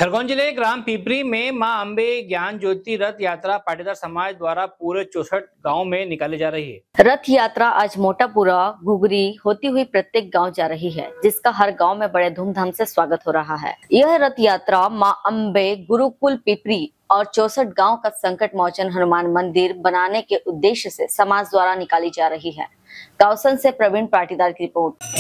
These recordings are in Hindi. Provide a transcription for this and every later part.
खरगोन जिले के ग्राम पिपरी में मां अंबे ज्ञान ज्योति रथ यात्रा पाटीदार समाज द्वारा पूरे 64 गांव में निकाली जा रही है। रथ यात्रा आज मोटापुरा घुघरी होती हुई प्रत्येक गांव जा रही है, जिसका हर गांव में बड़े धूमधाम से स्वागत हो रहा है। यह रथ यात्रा मां अंबे गुरुकुल पिपरी और 64 गांव का संकट मोचन हनुमान मंदिर बनाने के उद्देश्य से समाज द्वारा निकाली जा रही है। गावसन से प्रवीण पाटीदार की रिपोर्ट।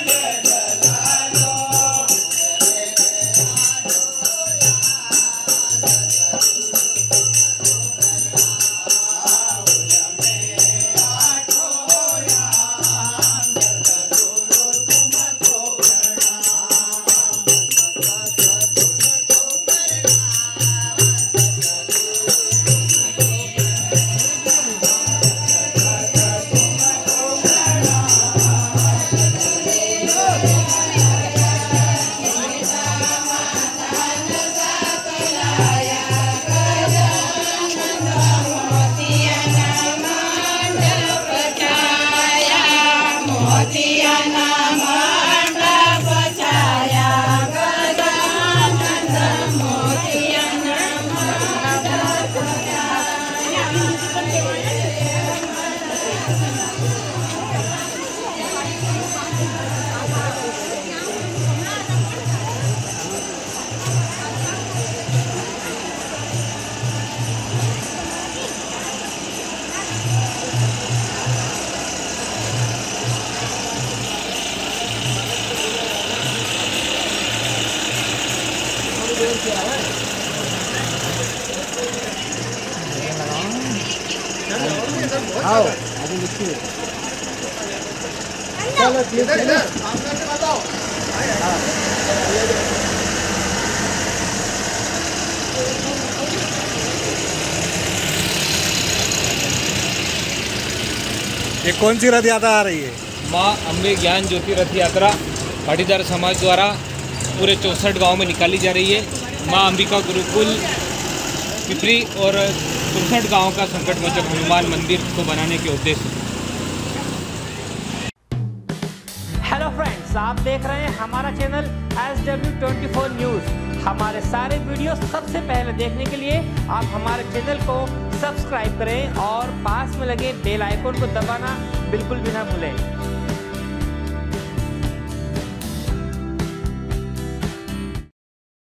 आओ अभी लिखिए। चलो ठीक है सामने से बताओ। ये कौन सी रथ यात्रा आ रही है? माँ अम्बे ज्ञान ज्योति रथ यात्रा पाटीदार समाज द्वारा पूरे 64 गांव में निकाली जा रही है। माँ अंबिका गुरुकुल पिपरी और 64 गांव का संकट मोचन हनुमान मंदिर को बनाने के उद्देश्य। हेलो फ्रेंड्स, आप देख रहे हैं हमारा चैनल SW24 न्यूज। हमारे सारे वीडियो सबसे पहले देखने के लिए आप हमारे चैनल को सब्सक्राइब करें और पास में लगे बेल आइकन को दबाना बिल्कुल भी ना भूलें।